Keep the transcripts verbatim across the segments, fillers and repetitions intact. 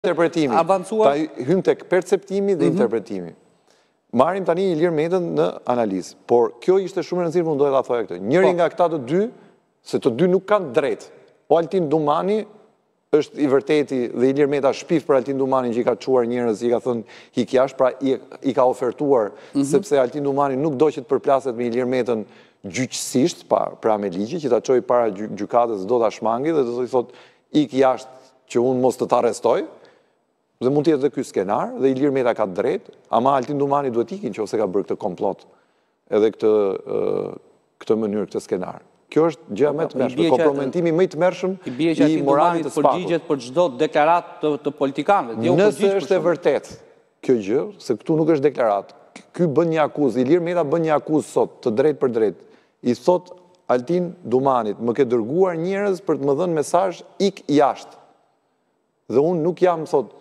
interpretimi. Ta hym tek perceptimi dhe interpretimi. Marim tani Ilir Metën në analizë, por kjo ishte shumë e rëndësishme, unë doja ta thoja këtë. Njëri nga këta të dy, se të dy nuk kanë drejt. O Altin Dumani është i vërteti dhe Ilir Meta shpif për Altin Dumanin që i ka quar njerëz, i ka thënë hik jashtë, pra i, i ka ofertuar, sepse Altin Dumani nuk do që të përplaset me Ilir Metën gjyqësisht, pra me ligji, që ta çojë para gjykatës do ta shmangi dhe do të thotë ik jashtë që unë mos të ta arrestoj. Dhe mund të jetë dhe ky skenar, dhe Ilir Meta ka drejt, ama Altin Dumani duhet ikin që ose ka bërë këtë komplot, edhe këtë, këtë mënyrë, këtë skenar. Kjo është gjë më të mërshme, kompromitimi më i të mërshëm i moralit të spaku. Përgjigjet për çdo deklarat të, të politikanëve. Nëse është e vërtet kjo gjë, se këtu nuk është deklarat, ky bën një akuzë, Ilir Meta bën një akuzë sot, të drejt për drejt, i thot Altin Dumanit, më ke dërguar njerëz për të më dhënë mesazh ik jashtë. Dhe unë nuk jam, thot,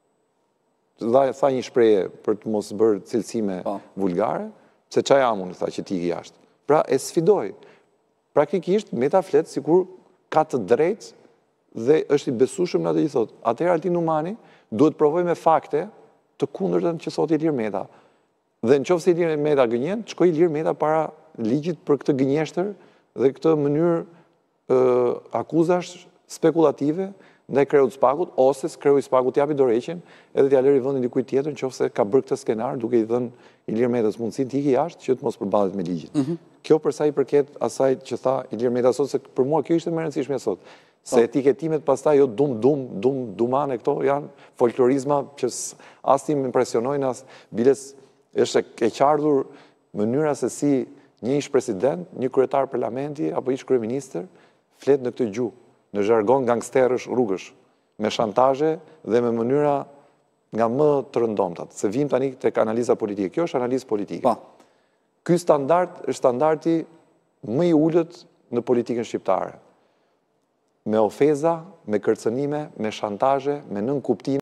dhe tha një shpreje për të mos bërë cilësime vulgare, se qa jam unë, tha që ti i jashtë. Pra e sfidoj. Praktikisht, Meta flet sikur ka të drejt dhe është i besueshëm në atë që thot. Atëherë Altin Dumani duhet provoj me fakte të kundërtën që thot Ilir Meta. Dhe në qoftë se Ilir Meta gënjen, të shkoj Ilir Meta para ligjit për këtë gënjeshtër dhe këtë mënyrë uh, akuzash spekulative ndaj kreut Spakut, ose kreu i Spakut t'japi dorëheqjen edhe t'ja lëri vendin dikujt tjetër nëse ka bërë këtë skenar duke i dhënë Ilir Metës mundësinë të ikë jashtë që të mos përballet me ligjin. Mm -hmm. Kjo për sa i përket asaj që tha Ilir Meta sot, se për mua kjo ishte më e rëndësishme sot. Se etiketimet pastaj jo dum dum dum dumane këto janë folklorizma që as ti më impresionojnë as biles është e qartur mënyra se si një ish president, një kryetar parlamenti apo ish kryeministër flet në këtë gjuhë, në zhargon gangsterësh rrugësh, me shantazhe dhe me mënyra nga më të rëndomtat. Se vim tani tek analiza politike. Kjo është analizë politike. Pa. Ky standard është standardi më i ulët në politikën shqiptare. Me ofeza, me kërcënime, me shantazhe, me nënkuptime.